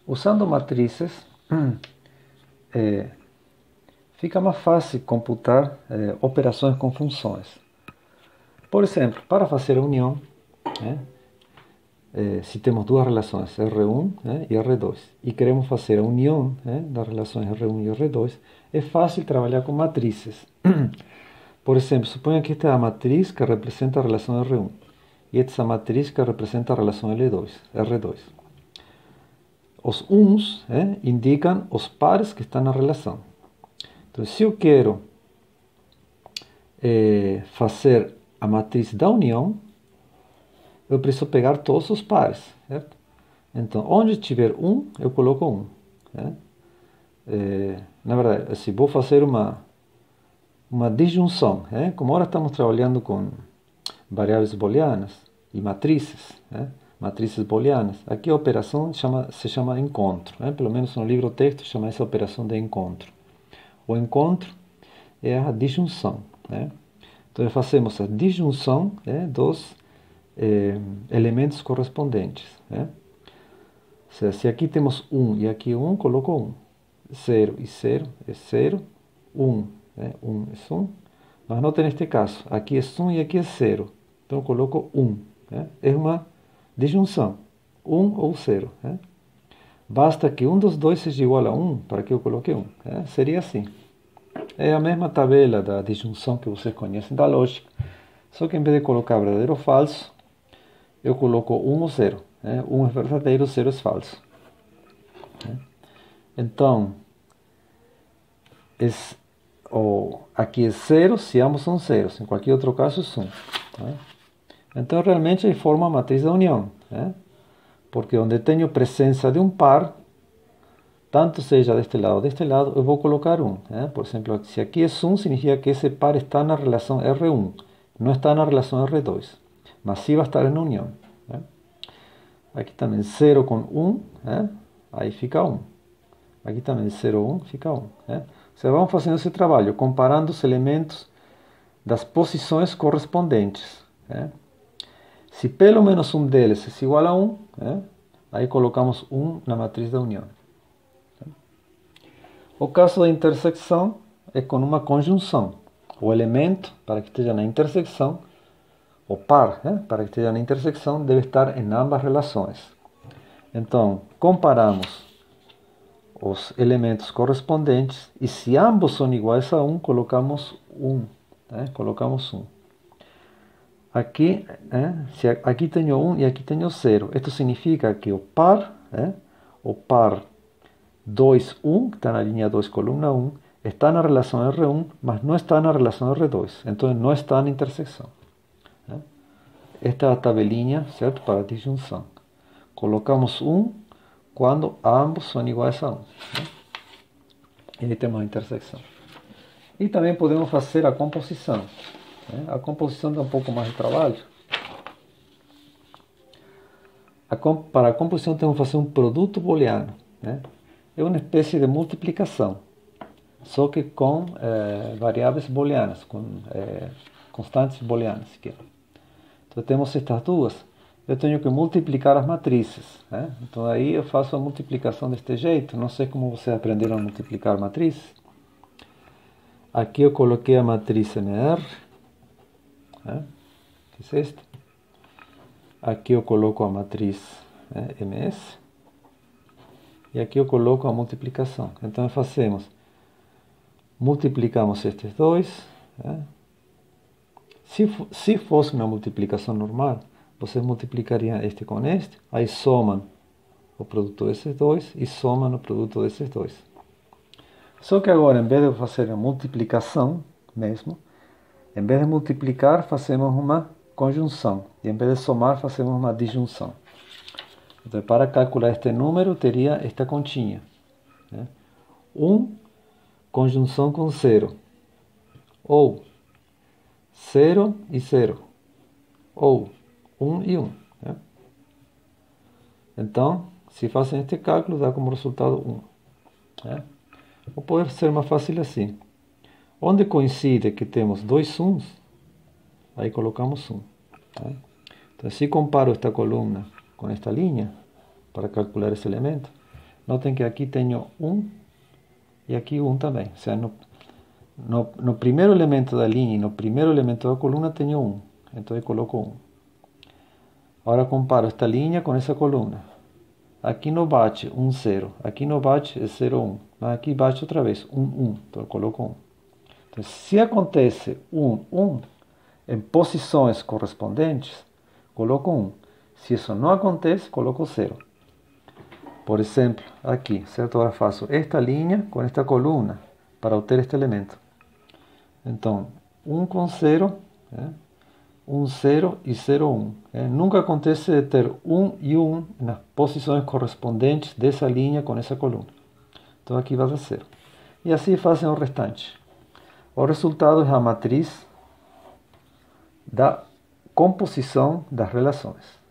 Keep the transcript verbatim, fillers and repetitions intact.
Usando matrices, eh, fica mais fácil computar eh, operações com funções. Por exemplo, para fazer a união, né, eh, se temos duas relações, R um, né, e R dois, e queremos fazer a união, né, das relações R um e R dois, é fácil trabalhar com matrizes. Por exemplo, suponha que esta é a matriz que representa a relação R um, e esta é a matriz que representa a relação L dois, R dois. Os uns eh, indicam os pares que estão na relação. Então, se eu quero eh, fazer a matriz da união, eu preciso pegar todos os pares, certo? Então, onde tiver um, eu coloco um. Né? É, na verdade, assim, vou fazer uma, uma disjunção. Né? Como agora estamos trabalhando com variáveis booleanas e matrizes, né? Matrizes booleanas, aqui a operação chama, se chama encontro. Né? Pelo menos no livro texto chama essa operação de encontro. O encontro é a disjunção. Né? Então, fazemos a disjunção, né, dos eh, elementos correspondentes. Né? Ou seja, se aqui temos um e aqui um, coloco um. zero e zero é zero. um, né? um é um. Mas notem neste caso, aqui é um e aqui é zero. Então, coloco um. Né? É uma disjunção. um ou zero. Né? Basta que um dos dois seja igual a um para que eu coloque um. Né? Seria assim. É a mesma tabela da disjunção que vocês conhecem da lógica. Só que em vez de colocar verdadeiro ou falso, eu coloco um ou zero. Né? um é verdadeiro, zero é falso. Né? Então, esse, oh, aqui é zero se ambos são zeros. Em qualquer outro caso é um. Né? Então, realmente, ele forma a matriz da união. Né? Porque onde tenho presença de um par, tanto seja deste lado ou deste lado, eu vou colocar um. Né? Por exemplo, se aqui é um, significa que esse par está na relação R um. Não está na relação R dois. Mas sim vai estar na união. Né? Aqui também zero com um, né? Aí fica um. Aqui também zero, um, fica um. Né? Você vão fazendo esse trabalho, comparando os elementos das posições correspondentes. Né? Se pelo menos um deles é igual a um, né? Aí colocamos um na matriz da união. O caso da intersecção é com uma conjunção. O elemento, para que esteja na intersecção, o par, né, para que esteja na intersecção, deve estar em ambas relações. Então, comparamos os elementos correspondentes e se ambos são iguais a um, colocamos um. Né, colocamos um. Aqui, né, se aqui tenho um e aqui tenho zero. Isto significa que o par, né, o par dois, um, que está na linha dois, coluna um, está na relação R um, mas não está na relação R dois. Então, não está na intersecção. Né? Esta é a tabelinha, certo? Para a disjunção. Colocamos um quando ambos são iguais a um. Né? E aí temos a intersecção. E também podemos fazer a composição. Né? A composição dá um pouco mais de trabalho. A comp para a composição temos que fazer um produto booleano. Né? É uma espécie de multiplicação, só que com eh, variáveis booleanas, com eh, constantes booleanas. Então temos estas duas. Eu tenho que multiplicar as matrizes. Né? Então aí eu faço a multiplicação deste jeito. Não sei como vocês aprenderam a multiplicar matrizes. Aqui eu coloquei a matriz M R. Né? Que é esta. Aqui eu coloco a matriz, né, M S. E aqui eu coloco a multiplicação. Então fazemos, multiplicamos estes dois. Né? Se, se fosse uma multiplicação normal, vocês multiplicariam este com este, aí somam o produto desses dois e somam o produto desses dois. Só que agora, em vez de fazer a multiplicação mesmo, em vez de multiplicar, fazemos uma conjunção. E em vez de somar, fazemos uma disjunção. Então, para calcular este número, teria esta continha. Né? um, conjunção com zero. Ou zero e zero. Ou um e um. Né? Então, se fazem este cálculo, dá como resultado um. Né? Ou pode ser mais fácil assim. Onde coincide que temos dois uns, aí colocamos um. Né? Então, se comparo esta coluna com esta linha, para calcular esse elemento, Notem que aqui tenho um e aqui um também. Ou seja, no, no, no primeiro elemento da linha e no primeiro elemento da coluna tenho um. Então eu coloco um. Agora comparo esta linha com essa coluna. Aqui não bate um, zero. Aqui não bate é zero, um. Mas aqui bate outra vez, um, um. Então eu coloco um. Então, se acontece um, um, em posições correspondentes, coloco um. Se isso não acontece, coloco zero. Por exemplo, aqui, certo? Agora faço esta linha com esta coluna para obter este elemento. Então, um com zero, né? um, zero e zero, um. É, nunca acontece de ter um e um nas posições correspondentes dessa linha com essa coluna. Então aqui vai dar zero. E assim fazem o restante. O resultado é a matriz da composição das relações.